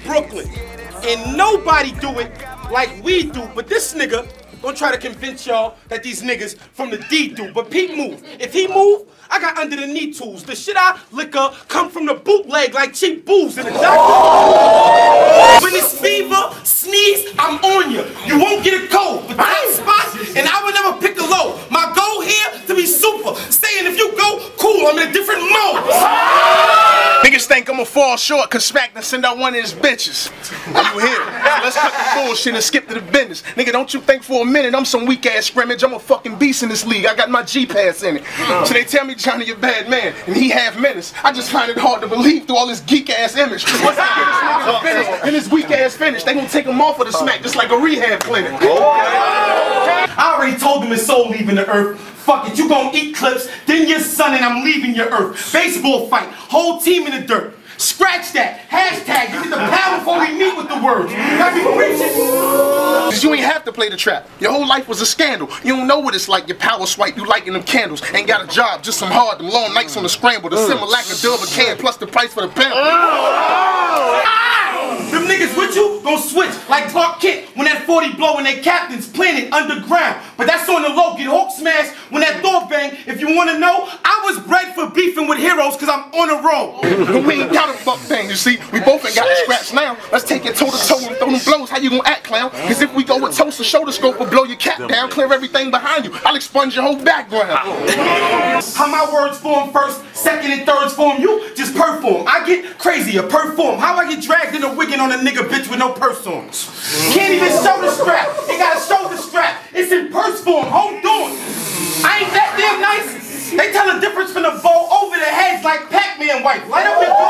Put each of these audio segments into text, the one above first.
Brooklyn. And nobody do it like we do, but this nigga gonna try to convince y'all that these niggas from the D do. But Pete move. If he move, I got under the knee tools. The shit I liquor come from the bootleg like cheap booze in the doctor. When it's fever, sneeze, I'm on you. You won't get a cold, but that spot, and I would never pick a low. My goal here to be super. Saying if you go, cool, I'm in a different mode. Niggas think I'ma fall short cause Smack done send out one of his bitches. Are you here? So let's cut the bullshit and skip to the business. Nigga, don't you think for a minute I'm some weak ass scrimmage. I'm a fucking beast in this league. I got my G-Pass in it. So they tell me Johnny a bad man and he half menace. I just find it hard to believe through all this geek ass image. Once I get this nigga finished and his weak ass finish, they gonna take him off of the Smack just like a rehab clinic. I already told them his soul leaving the earth. Fuck it, you gon' eat clips, then your son and I'm leaving your earth. Baseball fight, whole team in the dirt. Scratch that, hashtag, you get the power before we meet with the words. I be preaching. Cause you ain't have to play the trap. Your whole life was a scandal. You don't know what it's like, your power swipe, you lighting them candles. Ain't got a job, just some hard, them long nights on the scramble. The Similac, a dub, a can, plus the price for the pen. Them niggas with you gon' switch like Clark Kent when that 40 blow and they captains planted underground. But that's on the low, get Hulk smashed when that door bang. If you wanna know, I was bred for beefing with heroes cause I'm on a roll. We ain't got a fuck thing, you see. We both ain't got the scraps now. Let's take it toe to toe and throw them blows. How you gonna act, clown? Cause if we go with toast, the shoulder scope will blow your cap down, clear everything behind you. I'll expunge your whole background. How my words form first, second and thirds form, you just perform. I get crazier, perform. How I get dragged in a wiggin' on a nigga bitch with no purse on. Can't even show the strap. It got a shoulder strap. It's in purse form. Hold on. I ain't that damn nice. They tell the difference from the bow over the heads like Pac-Man wipe. Light up your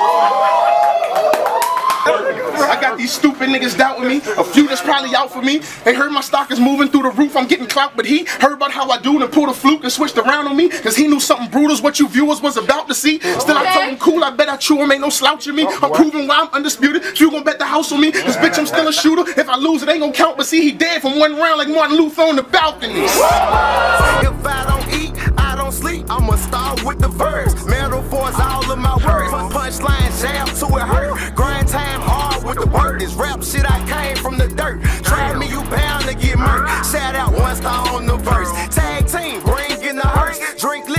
I got these stupid niggas doubting me. A few that's probably out for me. They heard my stock is moving through the roof. I'm getting clout, but he heard about how I do and pulled a fluke and switched around on me. Cause he knew something brutal's what you viewers was about to see. Still I told him cool, I bet I chew him, ain't no slouch in me. I'm proving why I'm undisputed. You gon' bet the house on me. Cause bitch, I'm still a shooter. If I lose, it ain't gon' count. But see, he dead from one round like Martin Luther on the balcony. If I don't eat, I don't sleep. I'ma start with the verse. Metaphors, all of my words. Punchline, jab to it hurt. Grind time hard with the word. This rap shit, I came from the dirt. Try me, you bound to get murked. Shout out one star on the verse. Tag team, bring in the hearse. Drink